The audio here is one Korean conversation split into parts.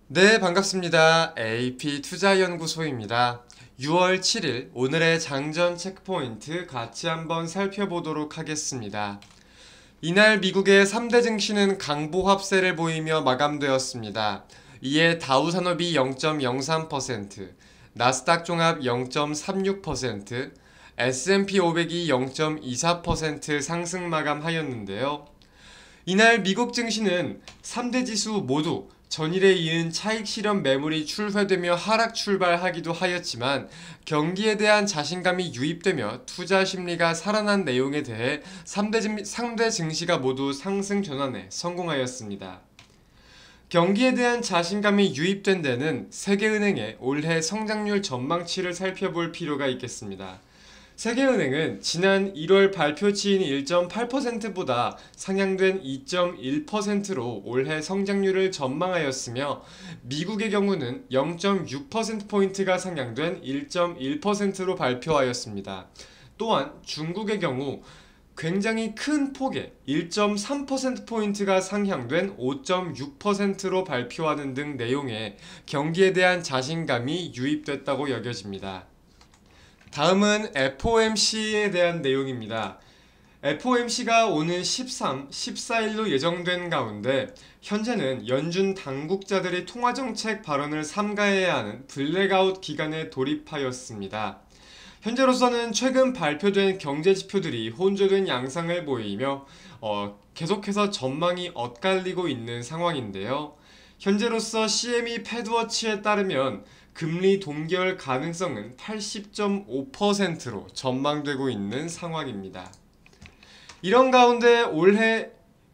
네, 반갑습니다. AP투자연구소입니다. 6월 7일 오늘의 장전 체크포인트 같이 한번 살펴보도록 하겠습니다. 이날 미국의 3대 증시는 강보합세를 보이며 마감되었습니다. 이에 다우산업이 0.03%, 나스닥 종합 0.36%, S&P 500이 0.24% 상승 마감하였는데요. 이날 미국 증시는 3대 지수 모두 전일에 이은 차익 실현 매물이 출회되며 하락 출발하기도 하였지만 경기에 대한 자신감이 유입되며 투자 심리가 살아난 내용에 대해 3대 증시가 모두 상승 전환에 성공하였습니다. 경기에 대한 자신감이 유입된 데는 세계은행의 올해 성장률 전망치를 살펴볼 필요가 있겠습니다. 세계은행은 지난 1월 발표치인 1.8%보다 상향된 2.1%로 올해 성장률을 전망하였으며 미국의 경우는 0.6%포인트가 상향된 1.1%로 발표하였습니다. 또한 중국의 경우 굉장히 큰 폭의 1.3%포인트가 상향된 5.6%로 발표하는 등 내용에 경기에 대한 자신감이 유입됐다고 여겨집니다. 다음은 FOMC에 대한 내용입니다. FOMC가 오는 13, 14일로 예정된 가운데 현재는 연준 당국자들이 통화정책 발언을 삼가해야 하는 블랙아웃 기간에 돌입하였습니다. 현재로서는 최근 발표된 경제지표들이 혼조된 양상을 보이며 계속해서 전망이 엇갈리고 있는 상황인데요. 현재로서 CME 패드워치에 따르면 금리 동결 가능성은 80.5%로 전망되고 있는 상황입니다. 이런 가운데 올해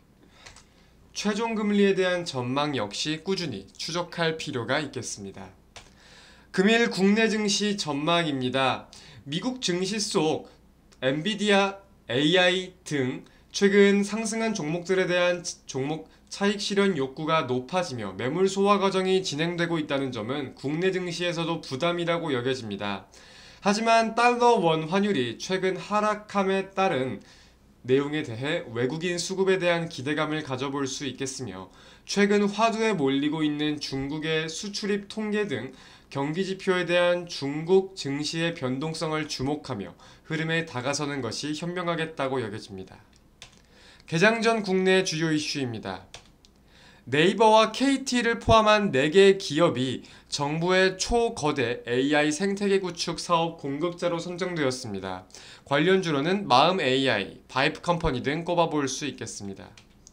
최종 금리에 대한 전망 역시 꾸준히 추적할 필요가 있겠습니다. 금일 국내 증시 전망입니다. 미국 증시 속 엔비디아, AI 등 최근 상승한 종목들에 대한 차익 실현 욕구가 높아지며 매물 소화 과정이 진행되고 있다는 점은 국내 증시에서도 부담이라고 여겨집니다. 하지만 달러 원 환율이 최근 하락함에 따른 내용에 대해 외국인 수급에 대한 기대감을 가져볼 수 있겠으며 최근 화두에 몰리고 있는 중국의 수출입 통계 등 경기 지표에 대한 중국 증시의 변동성을 주목하며 흐름에 다가서는 것이 현명하겠다고 여겨집니다. 개장 전 국내 주요 이슈입니다. 네이버와 KT를 포함한 4개의 기업이 정부의 초거대 AI 생태계 구축 사업 공급자로 선정되었습니다. 관련주로는 마음AI, 바이프컴퍼니 등 꼽아볼 수 있겠습니다.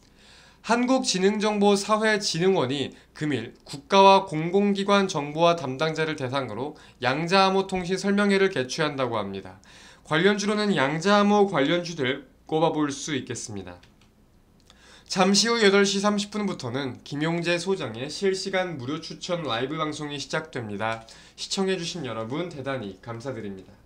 한국지능정보사회진흥원이 금일 국가와 공공기관 정보화 담당자를 대상으로 양자암호 통신 설명회를 개최한다고 합니다. 관련주로는 양자암호 관련주들 꼽아볼 수 있겠습니다. 잠시 후 8시 30분부터는 김용재 소장의 실시간 무료 추천 라이브 방송이 시작됩니다. 시청해주신 여러분 대단히 감사드립니다.